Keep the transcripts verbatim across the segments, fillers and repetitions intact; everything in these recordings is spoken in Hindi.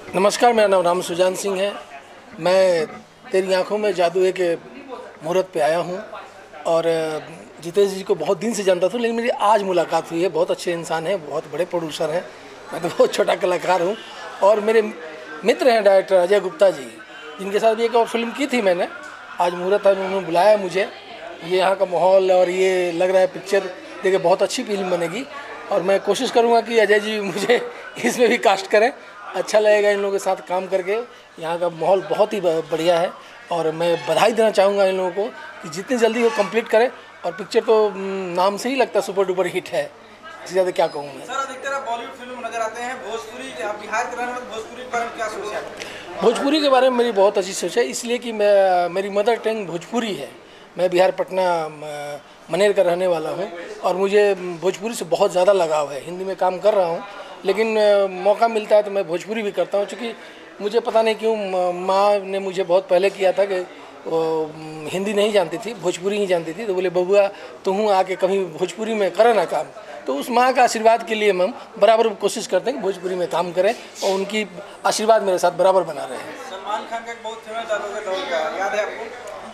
नमस्कार, मेरा नाम राम सुजान सिंह है। मैं तेरी आंखों में जादू है के मुहूर्त पे आया हूँ और जितेश जी को बहुत दिन से जानता था, लेकिन मेरी आज मुलाकात हुई है। बहुत अच्छे इंसान हैं, बहुत बड़े प्रोड्यूसर हैं। मैं तो बहुत छोटा कलाकार हूँ और मेरे मित्र हैं डायरेक्टर अजय गुप्ता जी, जिनके साथ भी एक और फिल्म की थी मैंने। आज मुहूर्त है, उन्होंने बुलाया मुझे। ये यहाँ का माहौल और ये लग रहा है पिक्चर देखिए बहुत अच्छी फिल्म बनेगी और मैं कोशिश करूँगा कि अजय जी मुझे इसमें भी कास्ट करें। अच्छा लगेगा इन लोगों के साथ काम करके। यहाँ का माहौल बहुत ही बढ़िया है और मैं बधाई देना चाहूँगा इन लोगों को कि जितनी जल्दी वो कंप्लीट करें। और पिक्चर तो नाम से ही लगता है सुपर डुपर हिट है, इससे ज़्यादा क्या कहूँ मैं। सर, अधिकतर आप बॉलीवुड फिल्म नजर आते हैं, भोजपुरी आप बिहार के रहने वाले, भोजपुरी के बारे में क्या सोच है? भोजपुरी के बारे में मेरी बहुत अच्छी सोच है, इसलिए कि मैं मेरी मदर टंग भोजपुरी है। मैं बिहार पटना मनेर का रहने वाला हूँ और मुझे भोजपुरी से बहुत ज़्यादा लगाव है। हिंदी में काम कर रहा हूँ, लेकिन मौका मिलता है तो मैं भोजपुरी भी करता हूँ, क्योंकि मुझे पता नहीं क्यों माँ ने मुझे बहुत पहले किया था कि वो हिंदी नहीं जानती थी, भोजपुरी ही जानती थी। तो बोले बबुआ तुम आके कभी भोजपुरी में करे ना काम। तो उस माँ का आशीर्वाद के लिए हम बराबर कोशिश करते हैं कि भोजपुरी में काम करें और उनकी आशीर्वाद मेरे साथ बराबर बना रहे हैं। सलमान खान का एक बहुत फेमस डायलॉग है, दौड़ का, याद है आपको?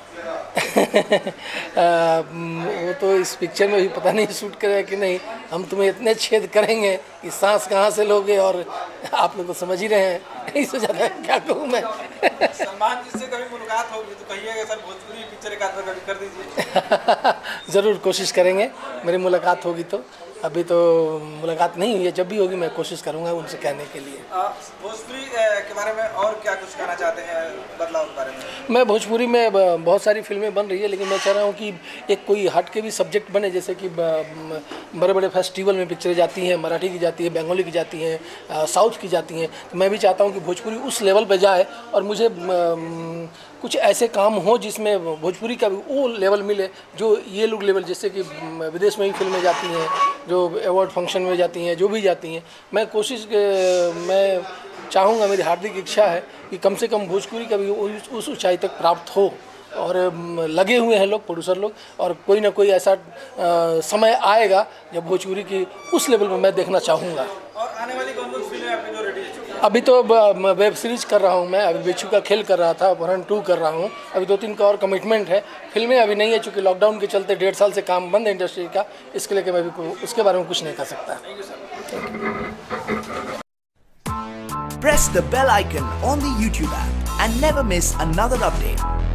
आ, वो तो इस पिक्चर में भी पता नहीं शूट करेगा कि नहीं। हम तुम्हें इतने छेद करेंगे कि सांस कहाँ से लोगे, और आप लोग तो समझ ही रहे हैं। इससे ज़्यादा क्या कहूँ मैं। सलमान जी से कभी मुलाकात होगी तो कहिएगा सर भोजपुरी पिक्चर एक आध बार कर दीजिए। ज़रूर कोशिश करेंगे, मेरी मुलाकात होगी तो। अभी तो मुलाकात नहीं हुई है, जब भी होगी मैं कोशिश करूंगा उनसे कहने के लिए। भोजपुरी के बारे में और क्या कुछ कहना चाहते हैं, बदलाव के बारे में? मैं भोजपुरी में बहुत सारी फिल्में बन रही है, लेकिन मैं चाह रहा हूँ कि एक कोई हट के भी सब्जेक्ट बने, जैसे कि बड़े बड़े फेस्टिवल में पिक्चरें जाती हैं, मराठी की जाती है, बंगाली की जाती हैं, साउथ की जाती हैं। तो मैं भी चाहता हूँ कि भोजपुरी उस लेवल पर जाए और मुझे कुछ ऐसे काम हो जिसमें भोजपुरी का भी वो लेवल मिले जो ये लोग लेवल, जैसे कि विदेश में भी फिल्में जाती हैं, जो अवार्ड फंक्शन में जाती हैं, जो भी जाती हैं। मैं कोशिश मैं चाहूँगा, मेरी हार्दिक इच्छा है कि कम से कम भोजपुरी का भी उस ऊंचाई तक प्राप्त हो। और लगे हुए हैं लोग, प्रोड्यूसर लोग, और कोई ना कोई ऐसा आ, समय आएगा जब भोजपुरी की उस लेवल पर मैं देखना चाहूँगा। और आने वाली कौन कौन सी फिल्में आपकी जो रेडी है? अभी तो वेब सीरीज कर रहा हूँ मैं, अभी बिच्छू का खेल कर रहा था, वन टू कर रहा हूँ। अभी दो तीन का और कमिटमेंट है। फिल्में अभी नहीं है, चूँकि लॉकडाउन के चलते डेढ़ साल से काम बंद है इंडस्ट्री का, इसके लिए मैं भी उसके बारे में कुछ नहीं कर सकता। Press the bell icon on the YouTube app and never miss another update.